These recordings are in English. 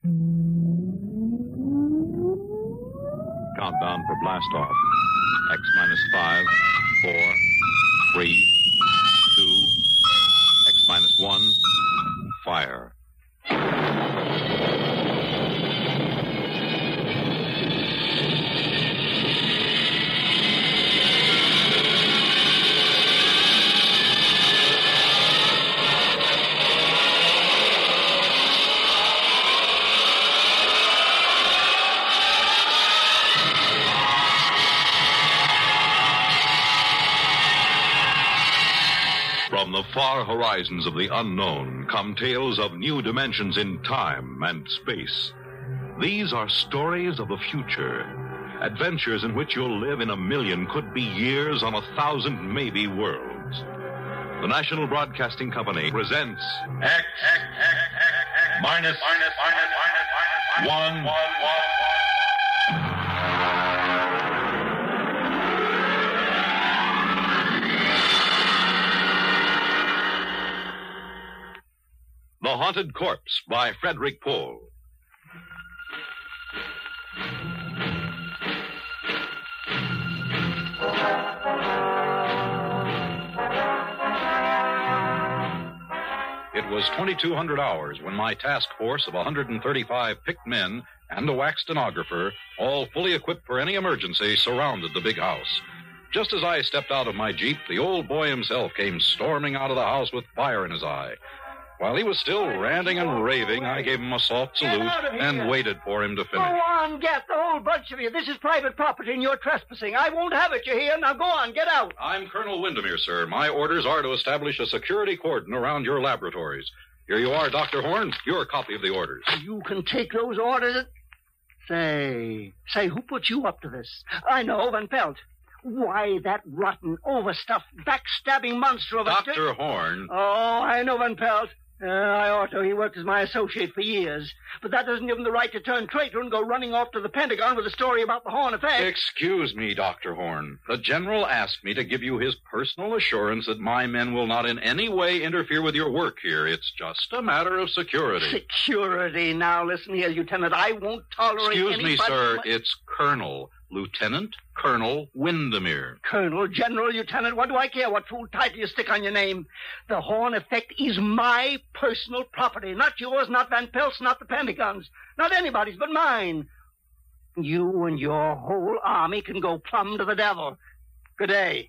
Countdown for blast off. X minus 5, 4, 3, 2, X minus 1, fire. From the far horizons of the unknown come tales of new dimensions in time and space. These are stories of the future, adventures in which you'll live in 1,000,000, could be years on 1,000, maybe worlds. The National Broadcasting Company presents X minus 1. The Haunted Corpse by Frederic Pohl. It was 2200 hours when my task force of 135 picked men and a wax stenographer, all fully equipped for any emergency, surrounded the big house. Just as I stepped out of my Jeep, the old boy himself came storming out of the house with fire in his eye. While he was still ranting and raving, I gave him a soft salute and waited for him to finish. Go on, get the whole bunch of you. This is private property and you're trespassing. I won't have it, you hear? Now go on, get out. I'm Colonel Windermere, sir. My orders are to establish a security cordon around your laboratories. Here you are, Dr. Horn. Your copy of the orders. You can take those orders. Say, who put you up to this? I know, Van Pelt. Why, that rotten, overstuffed, backstabbing monster of a... Dr. Horn. Oh, I know, Van Pelt. I ought to. He worked as my associate for years. But that doesn't give him the right to turn traitor and go running off to the Pentagon with a story about the Horn effect. Excuse me, Dr. Horn. The General asked me to give you his personal assurance that my men will not in any way interfere with your work here. It's just a matter of security. Security? Now, listen here, Lieutenant. I won't tolerate Excuse anybody... me, sir. It's Colonel. Lieutenant Colonel Windermere. Colonel, General, Lieutenant, what do I care what fool title you stick on your name? The Horn effect is my personal property. Not yours, not Van Pelt's, not the Pentagon's. Not anybody's but mine. You and your whole army can go plumb to the devil. Good day.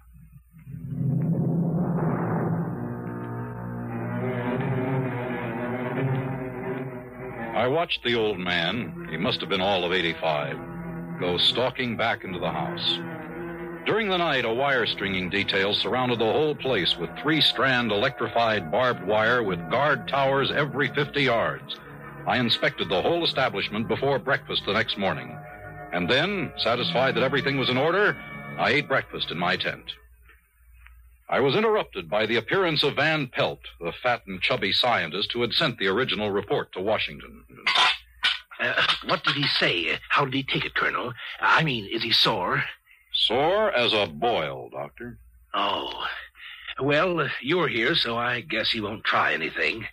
I watched the old man, he must have been all of 85, go stalking back into the house. During the night, a wire stringing detail surrounded the whole place with 3-strand electrified barbed wire with guard towers every 50 yards. I inspected the whole establishment before breakfast the next morning. And then, satisfied that everything was in order, I ate breakfast in my tent. I was interrupted by the appearance of Van Pelt, the fat and chubby scientist who had sent the original report to Washington. What did he say? How did he take it, Colonel? I mean, is he sore? Sore as a boil, Doctor. Oh. Well, you're here, so I guess he won't try anything.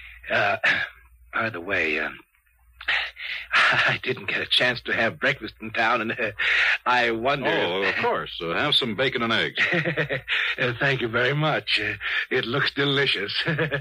By the way, I didn't get a chance to have breakfast in town, and I wonder... Oh, of course. Have some bacon and eggs. Thank you very much. It looks delicious.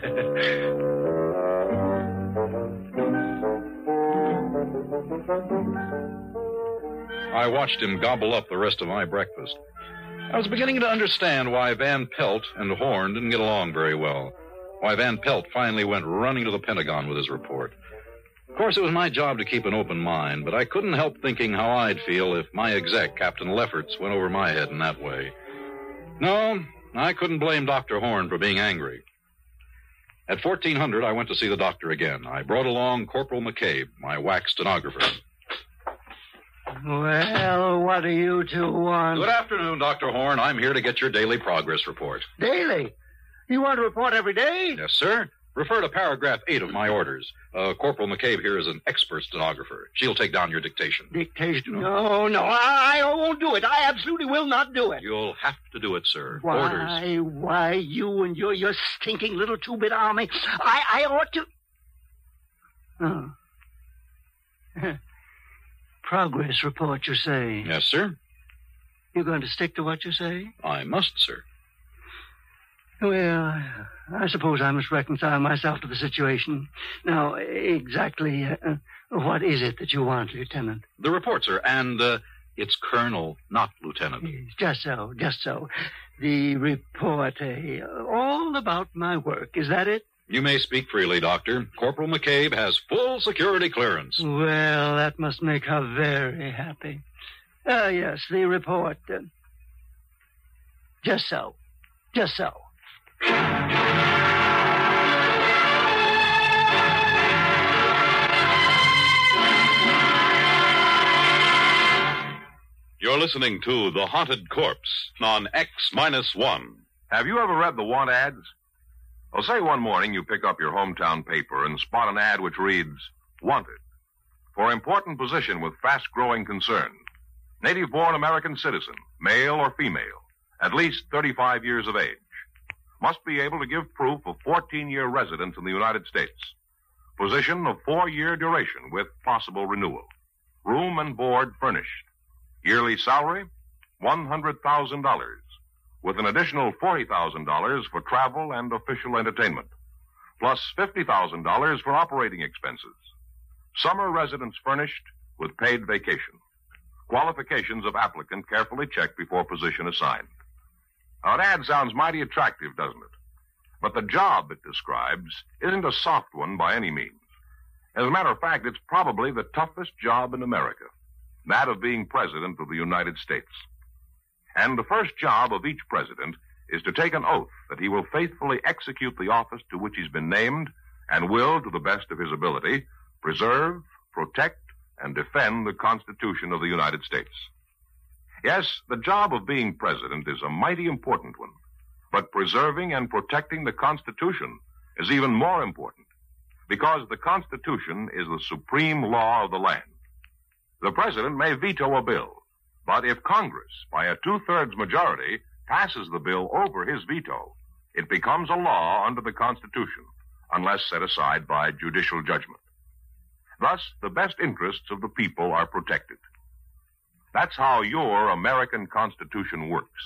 I watched him gobble up the rest of my breakfast. I was beginning to understand why Van Pelt and Horn didn't get along very well. Why Van Pelt finally went running to the Pentagon with his report. Of course, it was my job to keep an open mind, but I couldn't help thinking how I'd feel if my exec, Captain Lefferts, went over my head in that way. No, I couldn't blame Dr. Horn for being angry. At 1400, I went to see the doctor again. I brought along Corporal McCabe, my wax stenographer. Well, what do you two want? Good afternoon, Dr. Horn. I'm here to get your daily progress report. Daily? You want to report every day? Yes, sir. Refer to paragraph 8 of my orders. Corporal McCabe here is an expert stenographer. She'll take down your dictation. Dictation? No, I won't do it. I absolutely will not do it. You'll have to do it, sir. Orders. Why, you and your stinking little two-bit army. I ought to... Oh. Progress report, you say? Yes, sir. You're going to stick to what you say? I must, sir. Well, I suppose I must reconcile myself to the situation. Now, exactly what is it that you want, Lieutenant? The report, sir, and it's Colonel, not Lieutenant. Yes, just so. The report, all about my work. Is that it? You may speak freely, Doctor. Corporal McCabe has full security clearance. Well, that must make her very happy. Yes, the report. Just so. You're listening to The Haunted Corpse on X-1. Have you ever read the want ads? Well, say one morning you pick up your hometown paper and spot an ad which reads, Wanted, for important position with fast-growing concern. Native-born American citizen, male or female, at least 35 years of age. Must be able to give proof of 14-year residence in the United States. Position of 4-year duration with possible renewal. Room and board furnished. Yearly salary, $100,000, with an additional $40,000 for travel and official entertainment, plus $50,000 for operating expenses. Summer residence furnished with paid vacation. Qualifications of applicant carefully checked before position assigned. Now, an ad sounds mighty attractive, doesn't it? But the job it describes isn't a soft one by any means. As a matter of fact, it's probably the toughest job in America, that of being President of the United States. And the first job of each president is to take an oath that he will faithfully execute the office to which he's been named and will, to the best of his ability, preserve, protect, and defend the Constitution of the United States. Yes, the job of being president is a mighty important one, but preserving and protecting the Constitution is even more important, because the Constitution is the supreme law of the land. The president may veto a bill, but if Congress, by a 2/3 majority, passes the bill over his veto, it becomes a law under the Constitution, unless set aside by judicial judgment. Thus, the best interests of the people are protected. That's how your American Constitution works.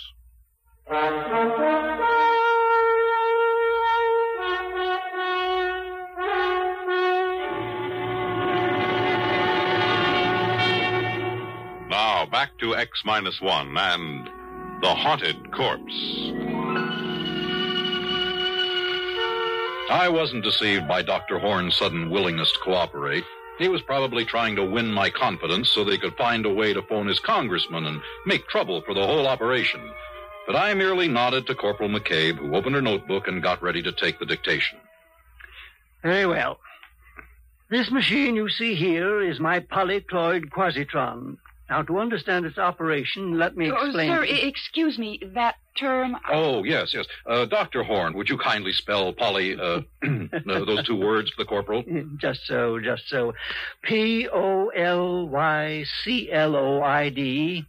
Now, back to X-1 and The Haunted Corpse. I wasn't deceived by Dr. Horn's sudden willingness to cooperate. He was probably trying to win my confidence so that he could find a way to phone his congressman and make trouble for the whole operation. But I merely nodded to Corporal McCabe, who opened her notebook and got ready to take the dictation. Very well. This machine you see here is my polycloid quasitron. Now, to understand its operation, let me explain. Sir, excuse me, that term... Oh, yes. Dr. Horn, would you kindly spell those two words for the corporal? Just so. Polycloid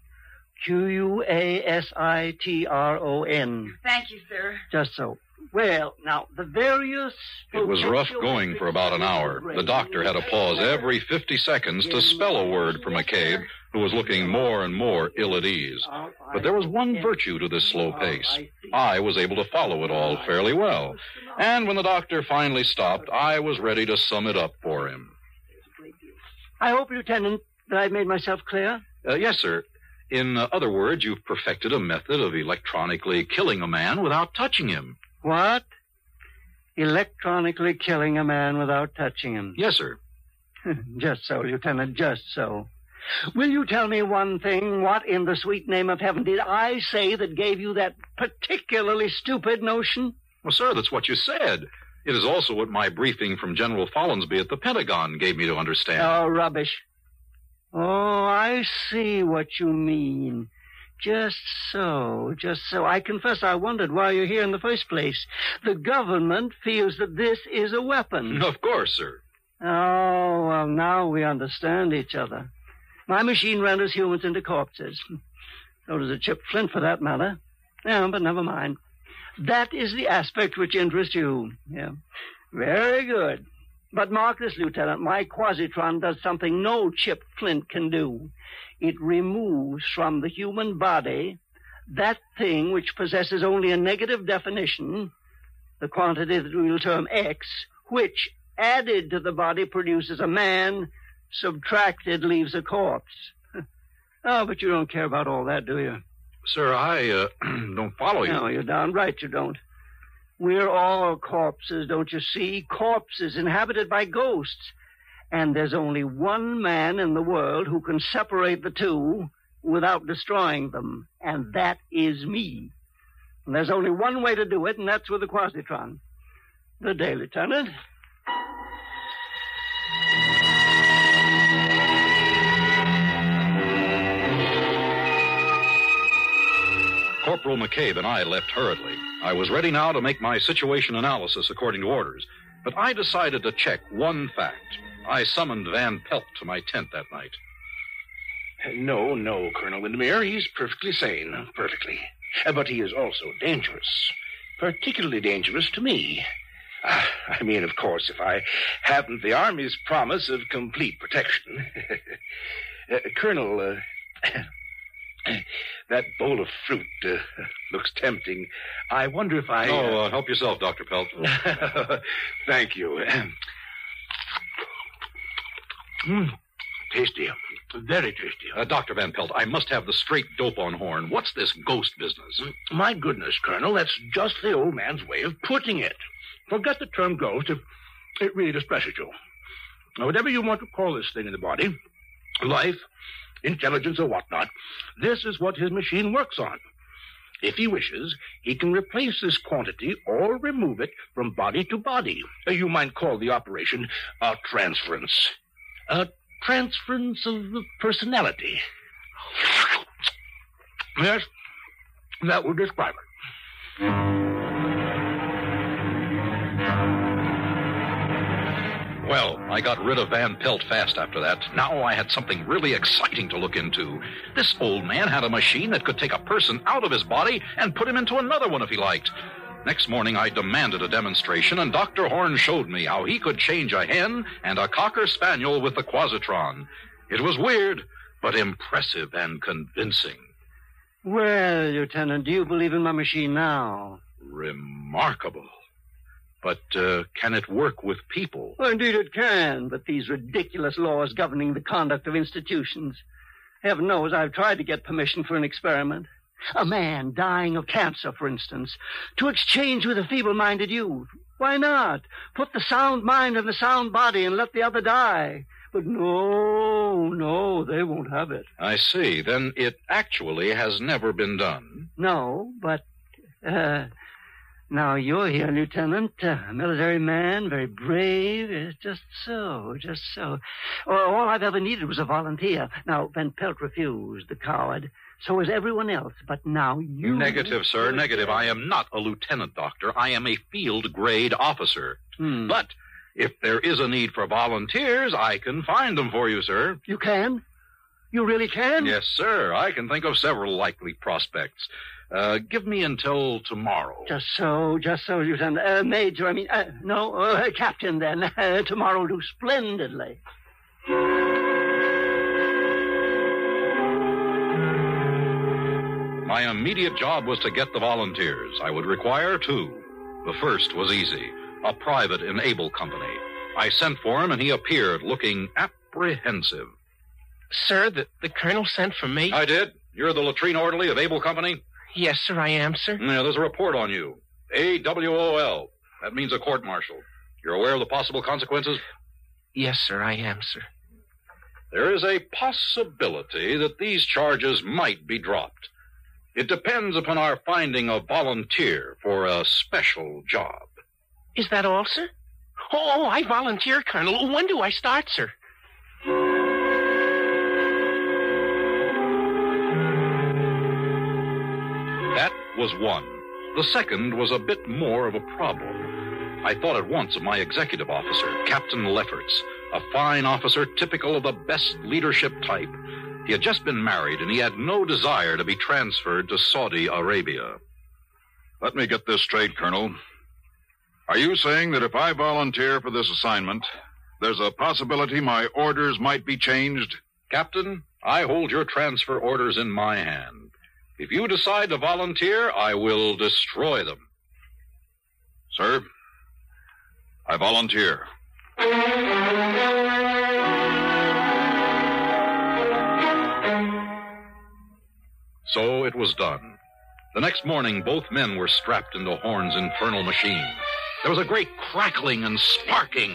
quasitron. Thank you, sir. Just so. Well, now, the various... It was rough going for about an hour. The doctor had to pause every 50 seconds to spell a word for McCabe, who was looking more and more ill at ease. But there was one virtue to this slow pace. I was able to follow it all fairly well. And when the doctor finally stopped, I was ready to sum it up for him. I hope, Lieutenant, that I've made myself clear? Yes, sir. In other words, you've perfected a method of electronically killing a man without touching him. What? Electronically killing a man without touching him? Yes, sir. Just so, Lieutenant, just so. Will you tell me one thing? What in the sweet name of heaven did I say that gave you that particularly stupid notion? Well, sir, that's what you said. It is also what my briefing from General Follansby at the Pentagon gave me to understand. Oh, rubbish. Oh, I see what you mean. Just so. I confess I wondered why you're here in the first place. The government feels that this is a weapon. Of course, sir. Oh, well, now we understand each other. My machine renders humans into corpses. So does a chipped flint, for that matter. Yeah, but never mind. That is the aspect which interests you. Yeah. Very good. But mark this, Lieutenant, my quasitron does something no chipped flint can do. It removes from the human body that thing which possesses only a negative definition, the quantity that we'll term X, which, added to the body, produces a man, subtracted leaves a corpse. Oh, but you don't care about all that, do you? Sir, I don't follow you. No, you're darn right you don't. We're all corpses, don't you see? Corpses inhabited by ghosts. And there's only one man in the world who can separate the two without destroying them, and that is me. And there's only one way to do it, and that's with the quasitron. Good day, Lieutenant. Corporal McCabe and I left hurriedly. I was ready now to make my situation analysis according to orders, but I decided to check one fact. I summoned Van Pelt to my tent that night. No, Colonel Windermere. He's perfectly sane. Perfectly. But he is also dangerous. Particularly dangerous to me. I mean, of course, if I haven't the Army's promise of complete protection. Colonel, that bowl of fruit looks tempting. I wonder if I... help yourself, Dr. Pelt. Thank you. Tasty. Very tasty. Dr. Van Pelt, I must have the straight dope on Horn. What's this ghost business? My goodness, Colonel, that's just the old man's way of putting it. Forget the term ghost if it really distresses you. Now, whatever you want to call this thing in the body, life, intelligence, or whatnot, this is what his machine works on. If he wishes, he can replace this quantity or remove it from body to body. You might call the operation a transference. A transference of personality. Yes, that would describe it. Well, I got rid of Van Pelt fast after that. Now I had something really exciting to look into. This old man had a machine that could take a person out of his body and put him into another one if he liked. Next morning, I demanded a demonstration, and Dr. Horn showed me how he could change a hen and a cocker spaniel with the quasitron. It was weird, but impressive and convincing. Well, Lieutenant, do you believe in my machine now? Remarkable. But can it work with people? Well, indeed it can, but these ridiculous laws governing the conduct of institutions. Heaven knows I've tried to get permission for an experiment. A man dying of cancer, for instance, to exchange with a feeble-minded youth. Why not? Put the sound mind in the sound body and let the other die. But no, they won't have it. I see. Then it actually has never been done. No, but, now you're here, Lieutenant. A military man, very brave. Just so. All I've ever needed was a volunteer. Now, Van Pelt refused, the coward. So is everyone else, but now you... Negative, sir, negative. I am not a lieutenant, doctor. I am a field-grade officer. But if there is a need for volunteers, I can find them for you, sir. You can? You really can? Yes, sir. I can think of several likely prospects. Give me until tomorrow. Just so, Lieutenant. Major, Captain, then. Tomorrow will do splendidly. My immediate job was to get the volunteers. I would require 2. The first was easy, a private in Able Company. I sent for him, and he appeared looking apprehensive. Sir, the colonel sent for me? I did. You're the latrine orderly of Able Company? Yes, sir, I am, sir. Yeah, there's a report on you. AWOL. That means a court-martial. You're aware of the possible consequences? Yes, sir, I am, sir. There is a possibility that these charges might be dropped. It depends upon our finding a volunteer for a special job. Is that all, sir? Oh, I volunteer, Colonel. When do I start, sir? That was one. The second was a bit more of a problem. I thought at once of my executive officer, Captain Lefferts, a fine officer typical of the best leadership type. He had just been married, and he had no desire to be transferred to Saudi Arabia. Let me get this straight, Colonel. Are you saying that if I volunteer for this assignment, there's a possibility my orders might be changed? Captain, I hold your transfer orders in my hand. If you decide to volunteer, I will destroy them. Sir, I volunteer. So it was done. The next morning, both men were strapped into Horn's infernal machine. There was a great crackling and sparking.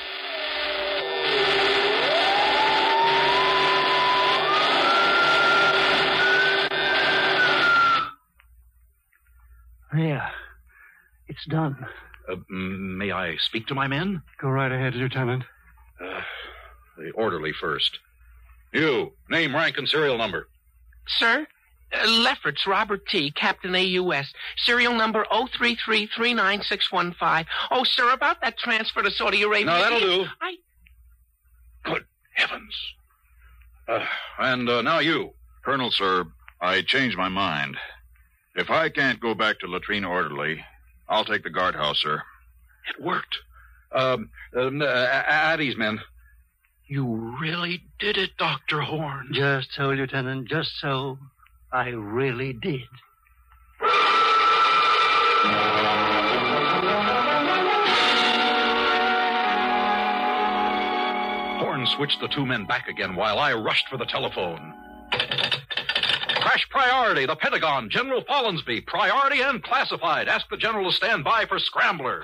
There. It's done. May I speak to my men? Go right ahead, Lieutenant. The orderly first. You, name, rank, and serial number. Sir? Lefferts, Robert T., Captain AUS, serial number 033-39615. Oh, sir, about that transfer to Saudi Arabia. No, that'll do. Good heavens. And now you. Colonel, sir, I changed my mind. If I can't go back to latrine orderly, I'll take the guardhouse, sir. It worked. Addie's men. You really did it, Dr. Horn. Just so, Lieutenant, just so. I really did. Horn switched the two men back again while I rushed for the telephone. Crash priority, the Pentagon, General Follansby, priority and classified. Ask the general to stand by for scrambler.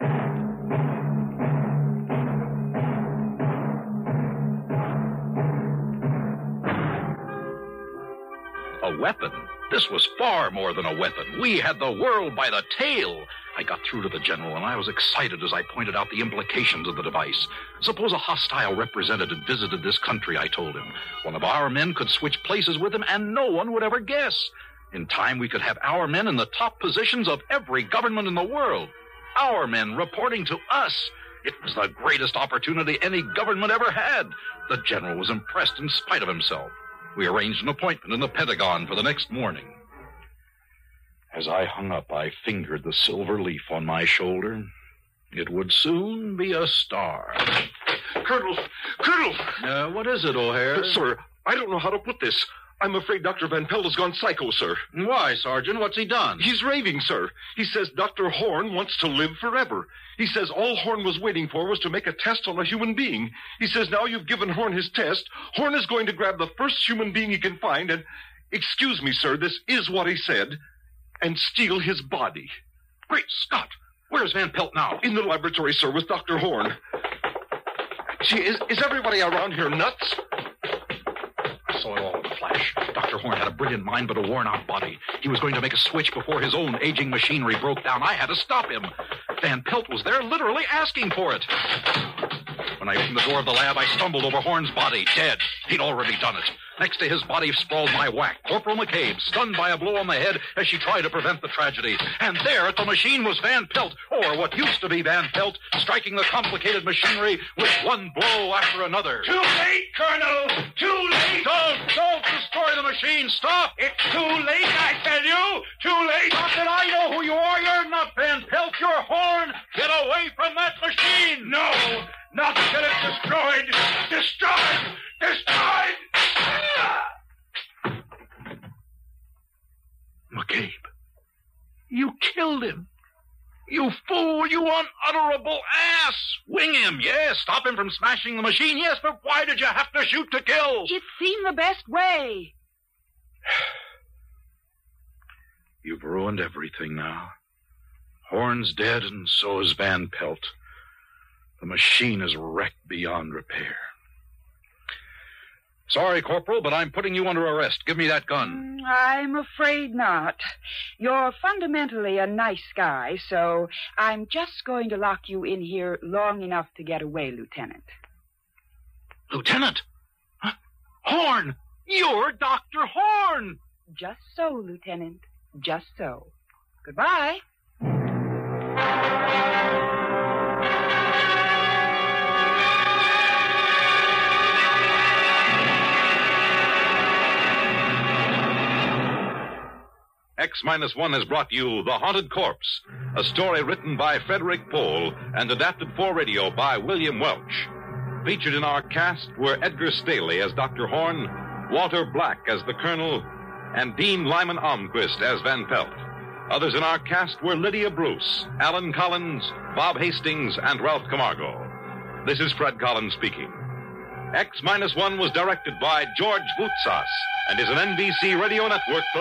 A weapon? This was far more than a weapon. We had the world by the tail. I got through to the general, and I was excited as I pointed out the implications of the device. Suppose a hostile representative visited this country, I told him. One of our men could switch places with him, and no one would ever guess. In time, we could have our men in the top positions of every government in the world. Our men reporting to us. It was the greatest opportunity any government ever had. The general was impressed in spite of himself. We arranged an appointment in the Pentagon for the next morning. As I hung up, I fingered the silver leaf on my shoulder. It would soon be a star. Colonel! What is it, O'Hare? Sir, I don't know how to put this. I'm afraid Dr. Van Pelt has gone psycho, sir. Why, Sergeant? What's he done? He's raving, sir. He says Dr. Horn wants to live forever. He says all Horn was waiting for was to make a test on a human being. He says now you've given Horn his test, Horn is going to grab the first human being he can find and, excuse me, sir, this is what he said, and steal his body. Great Scott! Where's Van Pelt now? In the laboratory, sir, with Dr. Horn. Gee, is everybody around here nuts? I saw it all in a flash. Dr. Horn had a brilliant mind, but a worn-out body. He was going to make a switch before his own aging machinery broke down. I had to stop him. Van Pelt was there, literally asking for it. When I opened the door of the lab, I stumbled over Horn's body, dead. He'd already done it. Next to his body sprawled my whack, Corporal McCabe, stunned by a blow on the head as she tried to prevent the tragedy. And there at the machine was Van Pelt, or what used to be Van Pelt, striking the complicated machinery with one blow after another. Too late, Colonel! Too late! Don't destroy the machine! Stop! It's too late, I tell you! Too late! Stop it! I know who you are! You're not Van Pelt! You're Horn! Get away from that machine! No! Not till it's destroyed! Destroyed! Destroyed! McCabe, you killed him. You fool, you unutterable ass! Wing him, yes. Stop him from smashing the machine, yes, but why did you have to shoot to kill? It seemed the best way. You've ruined everything now. Horn's dead, and so is Van Pelt. The machine is wrecked beyond repair. Sorry, Corporal, but I'm putting you under arrest. Give me that gun. I'm afraid not. You're fundamentally a nice guy, so I'm just going to lock you in here long enough to get away, Lieutenant. Lieutenant? Huh? Horn! You're Dr. Horn! Just so, Lieutenant. Just so. Goodbye. X-1 has brought you The Haunted Corpse, a story written by Frederic Pohl and adapted for radio by William Welch. Featured in our cast were Edgar Stehli as Dr. Horn, Walter Black as the Colonel, and Dean Lyman Olmquist as Van Pelt. Others in our cast were Lydia Bruce, Alan Collins, Bob Hastings, and Ralph Camargo. This is Fred Collins speaking. X-1 was directed by George Voutsas and is an NBC Radio Network